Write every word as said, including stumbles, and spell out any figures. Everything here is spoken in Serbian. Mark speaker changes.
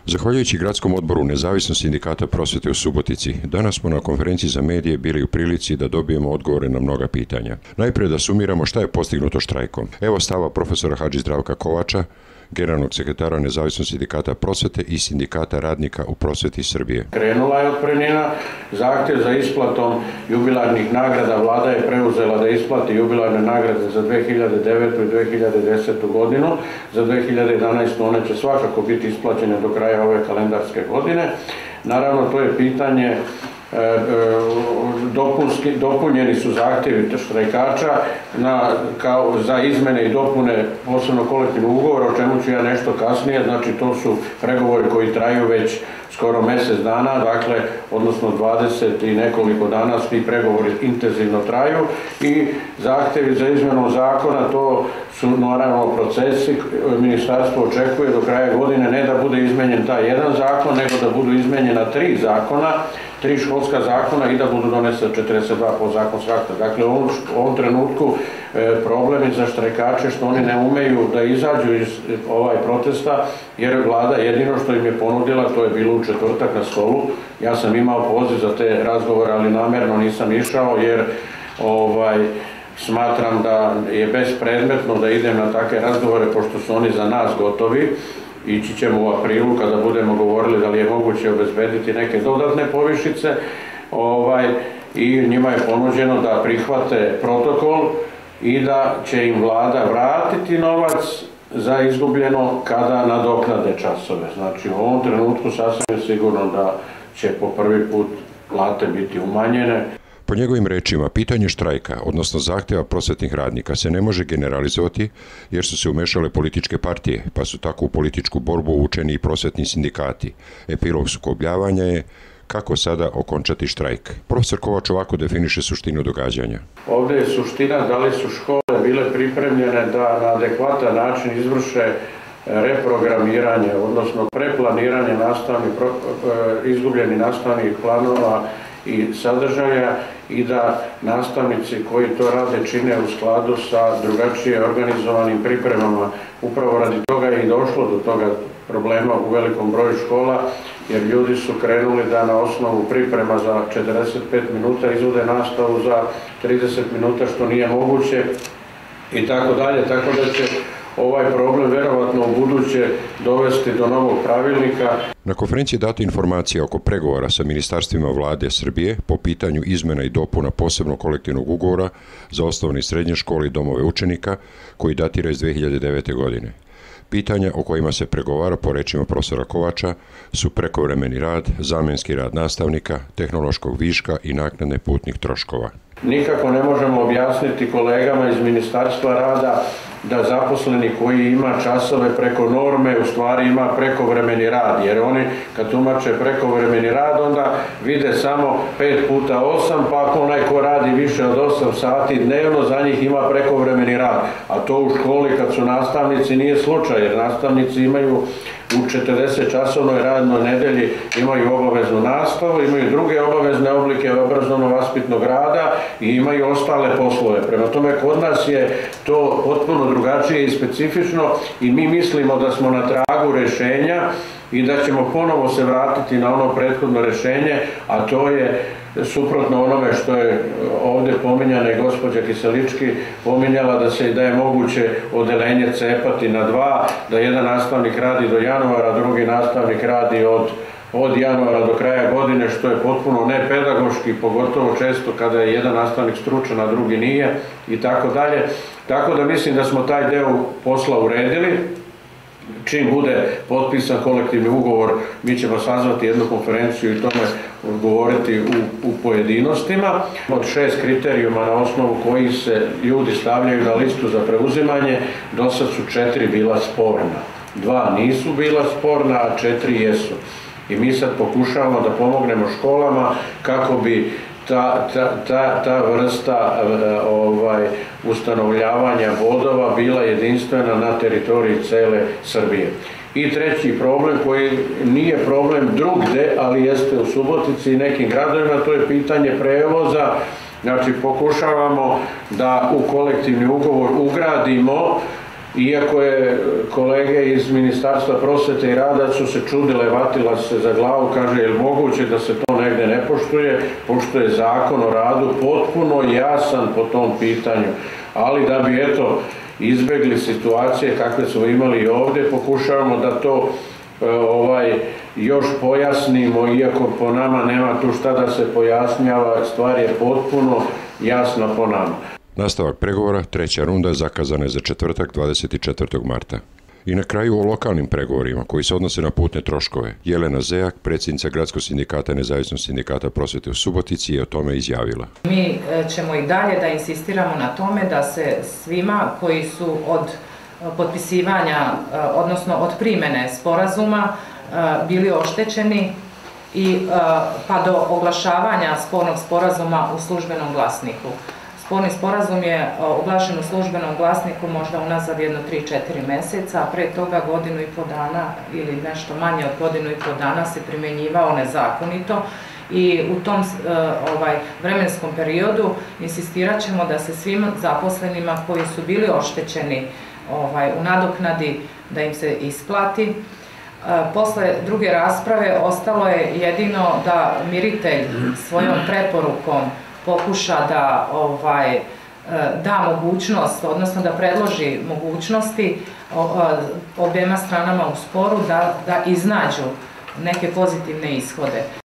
Speaker 1: Zahvaljujući Gradskom odboru Nezavisnog sindikata prosvete u Subotici, danas smo na konferenciji za medije bili u prilici da dobijemo odgovore na mnoga pitanja. Najprije da sumiramo šta je postignuto štrajkom. Evo stava profesora Hadži Zdravka Kovača, generalnog sekretara Nezavisnog sindikata prosvete i sindikata radnika u prosveti Srbije.
Speaker 2: Krenula je otpremnina, zahtjev za isplatom jubilarnih nagrada vlada je preuzela da isplati jubilarne nagrade za dve hiljade devetu i dve hiljade desetu godinu. Za dve hiljade jedanaestu one će svakako biti isplaćene do kraja ove kalendarske godine. Naravno, to je pitanje Dopunski, dopunjeni su zahtjevi štrajkača na, kao za izmene i dopune posebno kolektivnog ugovora, o čemu ću ja nešto kasnije. Znači, to su pregovori koji traju već skoro mjesec dana, dakle, odnosno dvadeset i nekoliko dana, svi pregovori intenzivno traju i zahtjevi za izmenu zakona, to su naravno procesi. Ministarstvo očekuje do kraja godine ne da bude izmenjen taj jedan zakon, nego da budu izmenjena tri zakona, tri školska zakona i da budu donese četrdeset dva podzakonska akta. Dakle, u ovom, u ovom trenutku e, problem je za štrajkače što oni ne umeju da izađu iz ovaj protesta, jer vlada jedino što im je ponudila, to je bilo u četvrtak na stolu. Ja sam imao poziv za te razgovore, ali namjerno nisam išao, jer ovaj, smatram da je bespredmetno da idem na takve razgovore, pošto su oni za nas gotovi. Ići ćemo u aprilu kada budemo govorili da li je moguće obezbediti neke dodatne povišice, ovaj, i njima je ponuđeno da prihvate protokol i da će im vlada vratiti novac za izgubljeno kada nadoknade časove. Znači, u ovom trenutku sasvim je sigurno da će po prvi put plate biti umanjene.
Speaker 1: Po njegovim rečima, pitanje štrajka, odnosno zahtjeva prosvetnih radnika, se ne može generalizovati jer su se umešale političke partije, pa su tako u političku borbu uvučeni i prosvetni sindikati. Epilog sukobljavanja je kako sada okončati štrajk. Profesor Kovač ovako definiše suštinu događanja.
Speaker 2: Ovdje je suština da li su škole bile pripremljene da na adekvatan način izvrše reprogramiranje, odnosno preplaniranje nastavnih, izgubljenih nastavnih planova i sadržaja i da nastavnici koji to rade čine u skladu sa drugačije organizovanim pripremama. Upravo radi toga je i došlo do toga problema u velikom broju škola, jer ljudi su krenuli da na osnovu priprema za četrdeset pet minuta izvode nastavu za trideset minuta, što nije moguće i tako dalje, tako da će ovaj problem verovatno u buduće dovesti do novog pravilnika.
Speaker 1: Na konferenciji data informacija oko pregovora sa ministarstvima vlade Srbije po pitanju izmena i dopuna posebnog kolektivnog ugovora za osnovne i srednje škole i domove učenika koji datira iz dve hiljade devete. godine. Pitanja o kojima se pregovara, po rečima profesora Kovača, su prekovremeni rad, zamjenski rad nastavnika, tehnološkog viška i naknade putnih troškova.
Speaker 2: Nikako ne možemo objasniti kolegama iz Ministarstva rada da zaposleni koji ima časove preko norme u stvari ima prekovremeni rad, jer oni kad tumače prekovremeni rad onda vide samo pet puta osam, pa ako onaj ko radi više od osam sati dnevno, za njih ima prekovremeni rad, a to u školi kad su nastavnici nije slučaj, jer nastavnici imaju u četrdeset časovnoj radnoj nedelji imaju obaveznu nastavu, imaju druge obavezne oblike obrazovno-vaspitnog rada i imaju ostale poslove. Prema tome, kod nas je to potpuno drugačije i specifično i mi mislimo da smo na tragu rješenja i da ćemo ponovo se vratiti na ono prethodno rješenje, a to je suprotno onome što je ovdje pominjana i gospođa Kiselički pominjala da se da je moguće odelenje cepati na dva, da jedan nastavnik radi do januara, drugi nastavnik radi od od januara do kraja godine, što je potpuno nepedagoški, pogotovo često kada je jedan nastavnik stručan, a drugi nije i tako dalje. Tako da mislim da smo taj deo posla uredili. Čim bude potpisan kolektivni ugovor, mi ćemo sazvati jednu konferenciju i tome govoriti u, u pojedinostima. Od šest kriterijuma na osnovu kojih se ljudi stavljaju na listu za preuzimanje, do sad su četiri bila sporna. Dva nisu bila sporna, a četiri jesu. I mi sad pokušavamo da pomognemo školama kako bi ta, ta, ta, ta vrsta ovaj, ustanovljavanja bodova bila jedinstvena na teritoriji cele Srbije. I treći problem koji nije problem drugde, ali jeste u Subotici i nekim gradovima, to je pitanje prevoza. Znači, pokušavamo da u kolektivni ugovor ugradimo Iako je kolege iz Ministarstva prosvete i rada su se čudile, vatila se za glavu, kaže, je li moguće da se to negde ne poštuje, pošto je zakon o radu potpuno jasan po tom pitanju. Ali da bi, eto, izbegli situacije kakve smo imali i ovde, pokušavamo da to ovaj, još pojasnimo, iako po nama nema tu šta da se pojasnjava, stvar je potpuno jasna po nama.
Speaker 1: Nastavak pregovora, treća runda, zakazana je za četvrtak dvadeset četvrtog marta. I na kraju o lokalnim pregovorima koji se odnose na putne troškove. Jelena Zejak, predsjednica Gradskog sindikata Nezavisnog sindikata prosvete u Subotici, je o tome izjavila.
Speaker 3: Mi ćemo i dalje da insistiramo na tome da se svima koji su od potpisivanja, odnosno od primene sporazuma bili oštećeni i pa do oglašavanja spornog sporazuma u službenom glasniku. Sporni sporazum je oglašen u službenom glasniku možda unazad jedno tri četiri meseca, a pre toga godinu i po dana ili nešto manje od godinu i po dana se primjenjivao nezakonito i u tom ovaj, vremenskom periodu insistirat ćemo da se svim zaposlenima koji su bili oštećeni ovaj, u nadoknadi da im se isplati. Posle druge rasprave ostalo je jedino da miritelj svojom preporukom pokuša da ovaj, da mogućnost, odnosno da predloži mogućnosti objema stranama u sporu da, da iznađu neke pozitivne ishode.